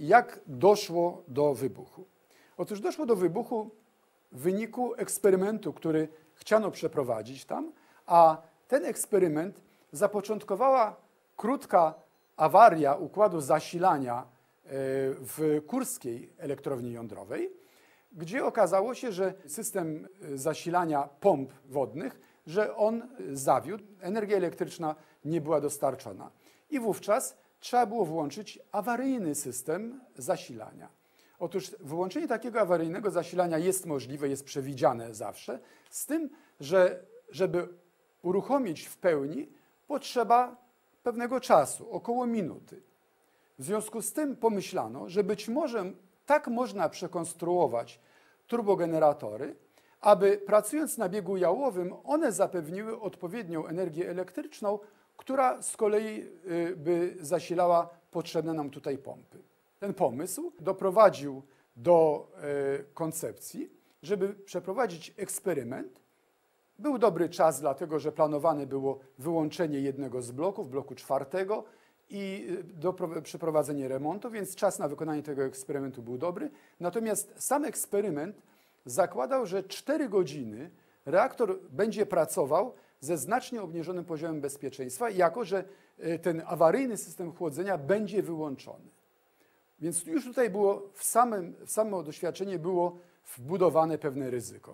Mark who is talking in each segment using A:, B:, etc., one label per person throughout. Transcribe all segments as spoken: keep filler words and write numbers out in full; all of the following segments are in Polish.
A: jak doszło do wybuchu? Otóż doszło do wybuchu w wyniku eksperymentu, który chciano przeprowadzić tam, a ten eksperyment zapoczątkowała krótka awaria układu zasilania w Kurskiej elektrowni jądrowej, gdzie okazało się, że system zasilania pomp wodnych, że on zawiódł, energia elektryczna nie była dostarczona. I wówczas trzeba było włączyć awaryjny system zasilania. Otóż wyłączenie takiego awaryjnego zasilania jest możliwe, jest przewidziane zawsze, z tym, że żeby uruchomić w pełni, potrzeba pewnego czasu, około minuty. W związku z tym pomyślano, że być może tak można przekonstruować turbogeneratory, aby pracując na biegu jałowym, one zapewniły odpowiednią energię elektryczną, która z kolei by zasilała potrzebne nam tutaj pompy. Ten pomysł doprowadził do koncepcji, żeby przeprowadzić eksperyment. Był dobry czas, dlatego że planowane było wyłączenie jednego z bloków, bloku czwartego i do przeprowadzenie remontu, więc czas na wykonanie tego eksperymentu był dobry. Natomiast sam eksperyment zakładał, że cztery godziny reaktor będzie pracował ze znacznie obniżonym poziomem bezpieczeństwa, jako że ten awaryjny system chłodzenia będzie wyłączony. Więc już tutaj było w, samym, w samo doświadczenie było wbudowane pewne ryzyko.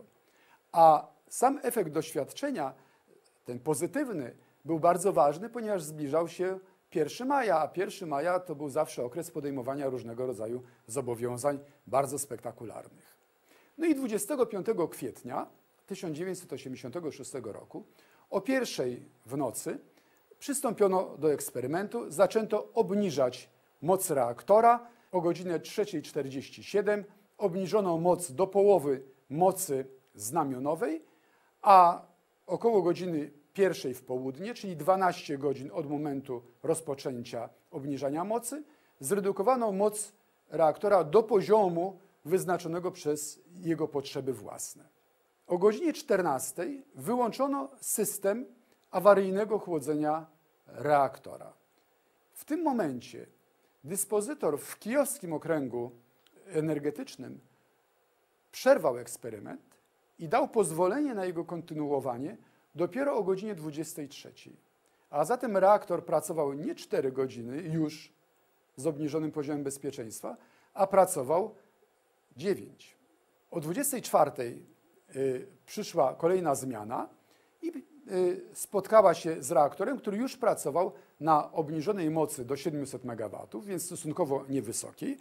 A: A sam efekt doświadczenia, ten pozytywny, był bardzo ważny, ponieważ zbliżał się pierwszego maja, a pierwszego maja to był zawsze okres podejmowania różnego rodzaju zobowiązań bardzo spektakularnych. No i dwudziestego piątego kwietnia tysiąc dziewięćset osiemdziesiątego szóstego roku o pierwszej w nocy przystąpiono do eksperymentu, zaczęto obniżać moc reaktora. O godzinie trzeciej czterdzieści siedem obniżono moc do połowy mocy znamionowej, a około godziny pierwszej w południe, czyli dwanaście godzin od momentu rozpoczęcia obniżania mocy, zredukowano moc reaktora do poziomu wyznaczonego przez jego potrzeby własne. O godzinie czternastej wyłączono system awaryjnego chłodzenia reaktora. W tym momencie dyspozytor w kijowskim okręgu energetycznym przerwał eksperyment i dał pozwolenie na jego kontynuowanie dopiero o godzinie dwudziestej trzeciej. A zatem reaktor pracował nie cztery godziny już z obniżonym poziomem bezpieczeństwa, a pracował dziewięć. O dwudziestej czwartej y, przyszła kolejna zmiana i y, spotkała się z reaktorem, który już pracował na obniżonej mocy do siedmiuset megawatów, więc stosunkowo niewysokiej.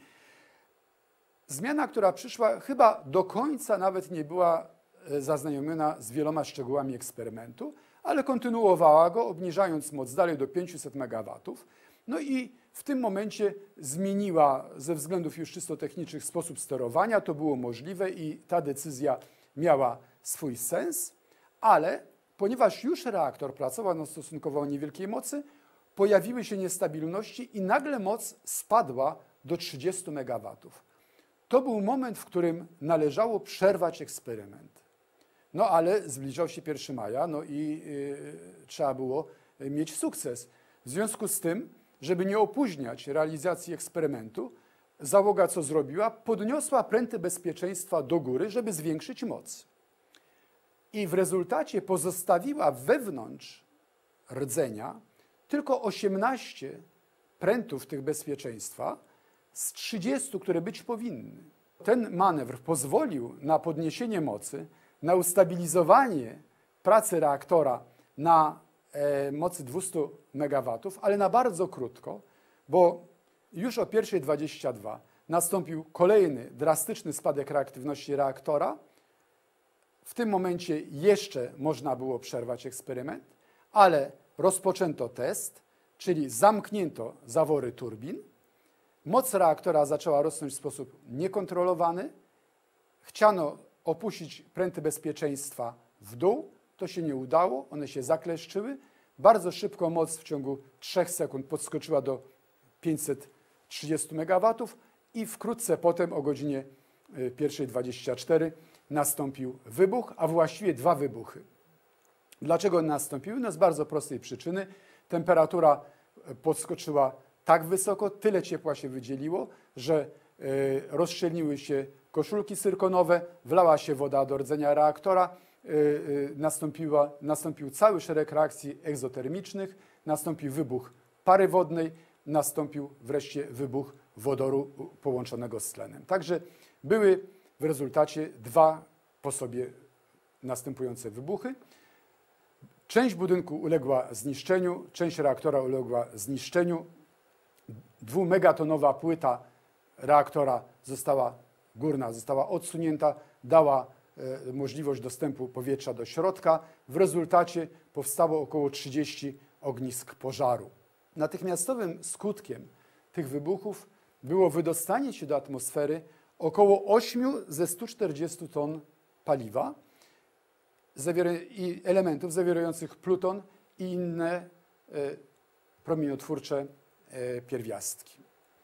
A: Zmiana, która przyszła, chyba do końca nawet nie była zaznajomiona z wieloma szczegółami eksperymentu, ale kontynuowała go, obniżając moc dalej do pięciuset megawatów. No i w tym momencie zmieniła ze względów już czysto technicznych sposób sterowania. To było możliwe i ta decyzja miała swój sens, ale ponieważ już reaktor pracował na stosunkowo niewielkiej mocy, pojawiły się niestabilności i nagle moc spadła do trzydziestu megawatów. To był moment, w którym należało przerwać eksperyment. No ale zbliżał się pierwszego maja, no i yy, trzeba było mieć sukces. W związku z tym, żeby nie opóźniać realizacji eksperymentu, załoga co zrobiła? Podniosła pręty bezpieczeństwa do góry, żeby zwiększyć moc. I w rezultacie pozostawiła wewnątrz rdzenia tylko osiemnaście prętów tych bezpieczeństwa z trzydziestu, które być powinny. Ten manewr pozwolił na podniesienie mocy, na ustabilizowanie pracy reaktora na e, mocy dwustu megawatów, ale na bardzo krótko, bo już o pierwszej dwadzieścia dwa nastąpił kolejny drastyczny spadek reaktywności reaktora. W tym momencie jeszcze można było przerwać eksperyment, ale rozpoczęto test, czyli zamknięto zawory turbin. Moc reaktora zaczęła rosnąć w sposób niekontrolowany. Chciano opuścić pręty bezpieczeństwa w dół. To się nie udało, one się zakleszczyły. Bardzo szybko moc w ciągu trzech sekund podskoczyła do pięćset trzydziestu megawatów i wkrótce potem o godzinie pierwszej dwadzieścia cztery nastąpił wybuch, a właściwie dwa wybuchy. Dlaczego one nastąpiły? No z bardzo prostej przyczyny. Temperatura podskoczyła tak wysoko, tyle ciepła się wydzieliło, że y, rozszczelniły się koszulki syrkonowe, wlała się woda do rdzenia reaktora, y, y, nastąpiła, nastąpił cały szereg reakcji egzotermicznych, nastąpił wybuch pary wodnej, nastąpił wreszcie wybuch wodoru połączonego z tlenem. Także były w rezultacie dwa po sobie następujące wybuchy. Część budynku uległa zniszczeniu, część reaktora uległa zniszczeniu. Dwumegatonowa płyta reaktora została, górna została odsunięta, dała e, możliwość dostępu powietrza do środka. W rezultacie powstało około trzydzieści ognisk pożaru. Natychmiastowym skutkiem tych wybuchów było wydostanie się do atmosfery około ośmiu ze stu czterdziestu ton paliwa i elementów zawierających pluton i inne e, promieniotwórcze e, pierwiastki.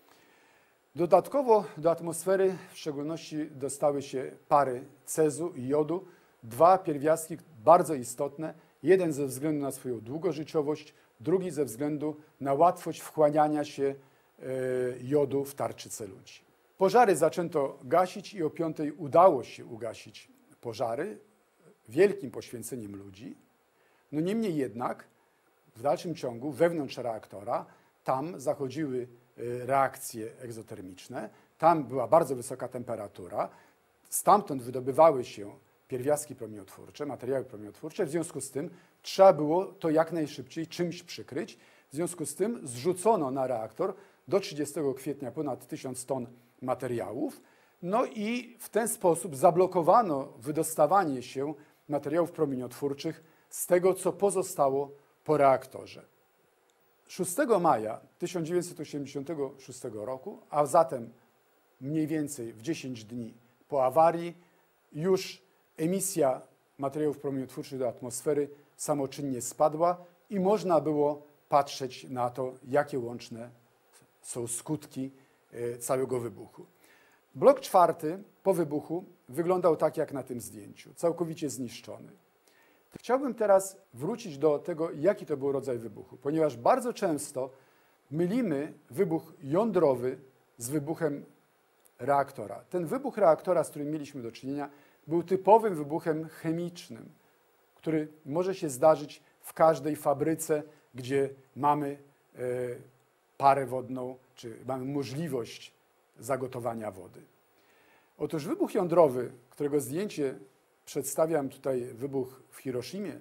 A: Dodatkowo do atmosfery w szczególności dostały się pary cezu i jodu, dwa pierwiastki bardzo istotne, jeden ze względu na swoją długożyciowość, drugi ze względu na łatwość wchłaniania się e, jodu w tarczyce ludzi. Pożary zaczęto gasić i o piątej udało się ugasić pożary wielkim poświęceniem ludzi. No niemniej jednak w dalszym ciągu wewnątrz reaktora tam zachodziły reakcje egzotermiczne, tam była bardzo wysoka temperatura, stamtąd wydobywały się pierwiastki promieniotwórcze, materiały promieniotwórcze, w związku z tym trzeba było to jak najszybciej czymś przykryć. W związku z tym zrzucono na reaktor do trzydziestego kwietnia ponad tysiąc ton materiałów, no i w ten sposób zablokowano wydostawanie się materiałów promieniotwórczych z tego, co pozostało po reaktorze. szóstego maja tysiąc dziewięćset osiemdziesiątego szóstego roku, a zatem mniej więcej w dziesięć dni po awarii, już emisja materiałów promieniotwórczych do atmosfery samoczynnie spadła i można było patrzeć na to, jakie łączne są skutki całego wybuchu. Blok czwarty po wybuchu wyglądał tak jak na tym zdjęciu, całkowicie zniszczony. Chciałbym teraz wrócić do tego, jaki to był rodzaj wybuchu, ponieważ bardzo często mylimy wybuch jądrowy z wybuchem reaktora. Ten wybuch reaktora, z którym mieliśmy do czynienia, był typowym wybuchem chemicznym, który może się zdarzyć w każdej fabryce, gdzie mamy e, parę wodną, czy mamy możliwość zagotowania wody. Otóż wybuch jądrowy, którego zdjęcie przedstawiam tutaj, wybuch w Hiroshimie,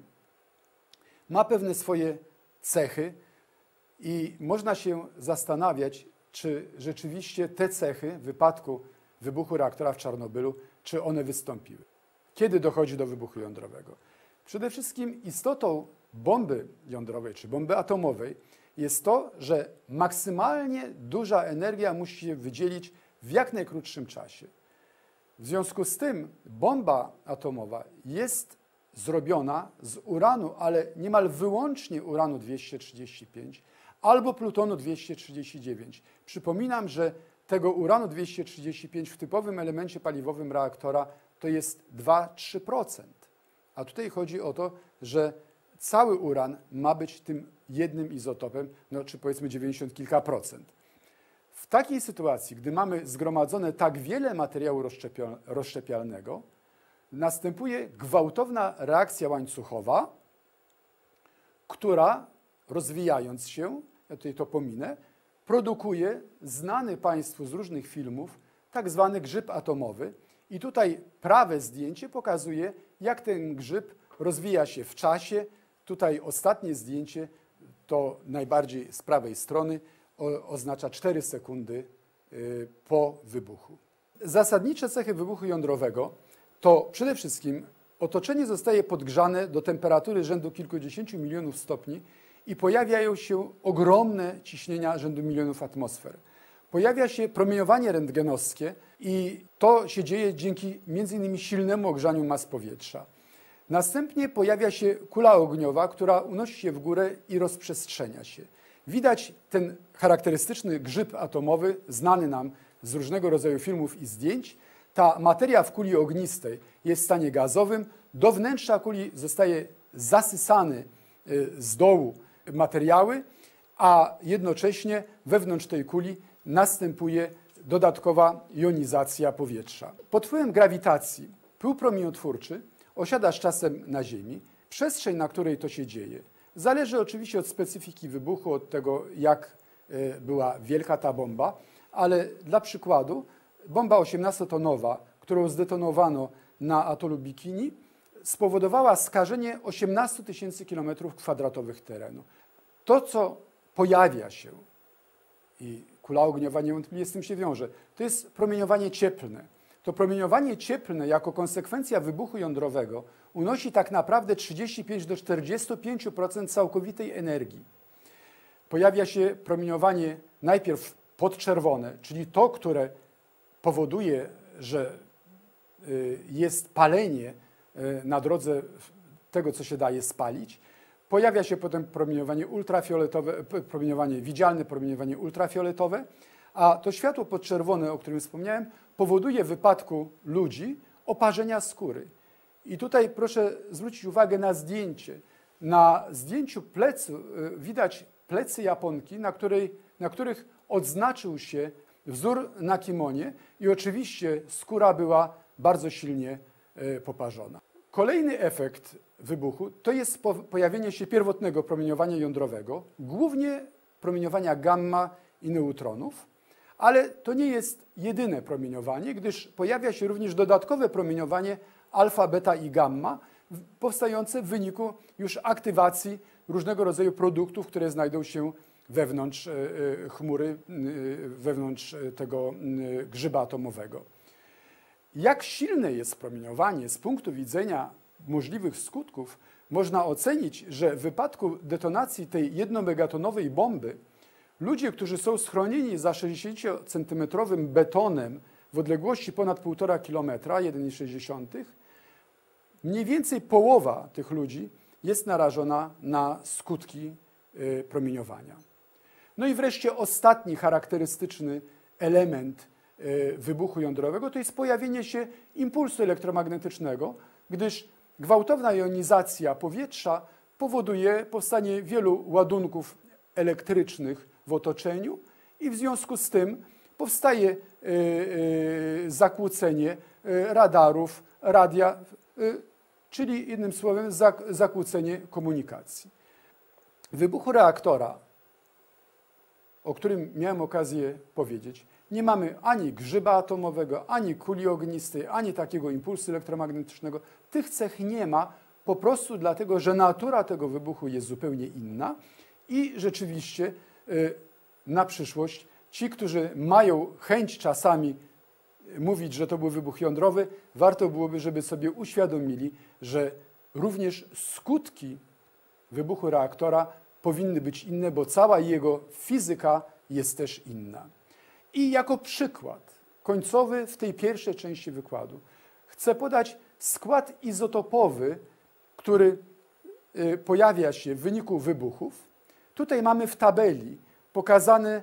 A: ma pewne swoje cechy i można się zastanawiać, czy rzeczywiście te cechy w wypadku wybuchu reaktora w Czarnobylu, czy one wystąpiły. Kiedy dochodzi do wybuchu jądrowego? Przede wszystkim istotą bomby jądrowej, czy bomby atomowej jest to, że maksymalnie duża energia musi się wydzielić w jak najkrótszym czasie. W związku z tym bomba atomowa jest zrobiona z uranu, ale niemal wyłącznie uranu dwieście trzydzieści pięć albo plutonu dwieście trzydzieści dziewięć. Przypominam, że tego uranu dwieście trzydzieści pięć w typowym elemencie paliwowym reaktora to jest dwa do trzech procent. A tutaj chodzi o to, że cały uran ma być tym jednym izotopem, no, czy powiedzmy dziewięćdziesiąt kilka procent. W takiej sytuacji, gdy mamy zgromadzone tak wiele materiału rozszczepialnego, następuje gwałtowna reakcja łańcuchowa, która rozwijając się, ja tutaj to pominę, produkuje znany Państwu z różnych filmów tak zwany grzyb atomowy. I tutaj prawe zdjęcie pokazuje, jak ten grzyb rozwija się w czasie. Tutaj ostatnie zdjęcie, to najbardziej z prawej strony, o, oznacza cztery sekundy y, po wybuchu. Zasadnicze cechy wybuchu jądrowego to przede wszystkim otoczenie zostaje podgrzane do temperatury rzędu kilkudziesięciu milionów stopni i pojawiają się ogromne ciśnienia rzędu milionów atmosfer. Pojawia się promieniowanie rentgenowskie i to się dzieje dzięki między innymi silnemu ogrzaniu mas powietrza. Następnie pojawia się kula ogniowa, która unosi się w górę i rozprzestrzenia się. Widać ten charakterystyczny grzyb atomowy, znany nam z różnego rodzaju filmów i zdjęć. Ta materia w kuli ognistej jest w stanie gazowym. Do wnętrza kuli zostaje zasysany z dołu materiały a jednocześnie wewnątrz tej kuli następuje dodatkowa jonizacja powietrza. Pod wpływem grawitacji pył promieniotwórczy osiada z czasem na Ziemi. Przestrzeń, na której to się dzieje, zależy oczywiście od specyfiki wybuchu, od tego, jak była wielka ta bomba, ale dla przykładu bomba osiemnastotonowa, którą zdetonowano na atolu Bikini, spowodowała skażenie osiemnaście tysięcy kilometrów kwadratowych terenu. To, co pojawia się, i kula ogniowa niewątpliwie z tym się wiąże, to jest promieniowanie cieplne. To promieniowanie cieplne jako konsekwencja wybuchu jądrowego unosi tak naprawdę trzydzieści pięć do czterdziestu pięciu procent całkowitej energii. Pojawia się promieniowanie najpierw podczerwone, czyli to, które powoduje, że jest palenie na drodze tego, co się daje spalić. Pojawia się potem promieniowanie ultrafioletowe, promieniowanie widzialne, promieniowanie ultrafioletowe, a to światło podczerwone, o którym wspomniałem, powoduje w wypadku ludzi oparzenia skóry. I tutaj proszę zwrócić uwagę na zdjęcie. Na zdjęciu plecu widać plecy Japonki, na, której, na których odznaczył się wzór na kimonie i oczywiście skóra była bardzo silnie poparzona. Kolejny efekt wybuchu to jest pojawienie się pierwotnego promieniowania jądrowego, głównie promieniowania gamma i neutronów, ale to nie jest jedyne promieniowanie, gdyż pojawia się również dodatkowe promieniowanie alfa, beta i gamma, powstające w wyniku już aktywacji różnego rodzaju produktów, które znajdą się wewnątrz chmury, wewnątrz tego grzyba atomowego. Jak silne jest promieniowanie z punktu widzenia możliwych skutków, można ocenić, że w wypadku detonacji tej jednomegatonowej bomby ludzie, którzy są schronieni za sześćdziesięciocentymetrowym betonem w odległości ponad półtora kilometra, jeden przecinek sześć, mniej więcej połowa tych ludzi jest narażona na skutki promieniowania. No i wreszcie ostatni charakterystyczny element wybuchu jądrowego to jest pojawienie się impulsu elektromagnetycznego, gdyż gwałtowna jonizacja powietrza powoduje powstanie wielu ładunków elektrycznych w otoczeniu i w związku z tym powstaje zakłócenie radarów, radia, czyli innym słowem zakłócenie komunikacji. W wybuchu reaktora, o którym miałem okazję powiedzieć, nie mamy ani grzyba atomowego, ani kuli ognistej, ani takiego impulsu elektromagnetycznego. Tych cech nie ma po prostu dlatego, że natura tego wybuchu jest zupełnie inna i rzeczywiście na przyszłość ci, którzy mają chęć czasami mówić, że to był wybuch jądrowy, warto byłoby, żeby sobie uświadomili, że również skutki wybuchu reaktora powinny być inne, bo cała jego fizyka jest też inna. I jako przykład końcowy w tej pierwszej części wykładu chcę podać skład izotopowy, który pojawia się w wyniku wybuchów. Tutaj mamy w tabeli pokazane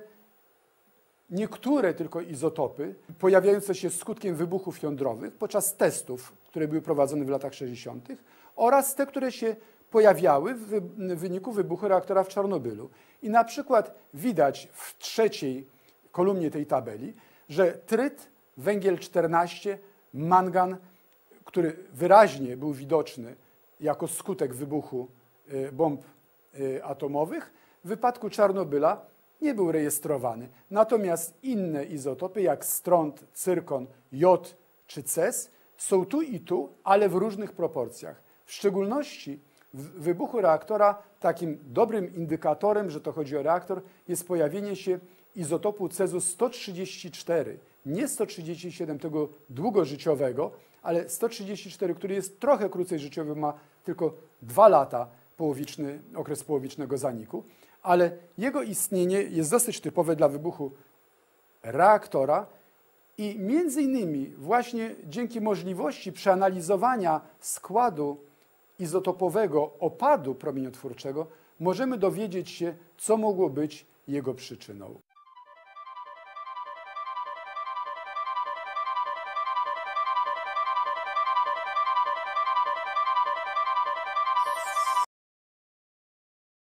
A: niektóre tylko izotopy pojawiające się skutkiem wybuchów jądrowych podczas testów, które były prowadzone w latach sześćdziesiątych oraz te, które się pojawiały w wyniku wybuchu reaktora w Czarnobylu. I na przykład widać w trzeciej kolumnie tej tabeli, że tryt, węgiel czternaście, mangan, który wyraźnie był widoczny jako skutek wybuchu bomb atomowych, w wypadku Czarnobyla nie był rejestrowany. Natomiast inne izotopy jak stront, cyrkon, jod czy ces są tu i tu, ale w różnych proporcjach. W szczególności w wybuchu reaktora takim dobrym indykatorem, że to chodzi o reaktor, jest pojawienie się izotopu cezu sto trzydzieści cztery, nie sto trzydzieści siedem tego długożyciowego, ale sto trzydzieści cztery, który jest trochę krócej życiowy, ma tylko dwa lata połowiczny, okres połowicznego zaniku, ale jego istnienie jest dosyć typowe dla wybuchu reaktora i między innymi właśnie dzięki możliwości przeanalizowania składu izotopowego opadu promieniotwórczego możemy dowiedzieć się, co mogło być jego przyczyną.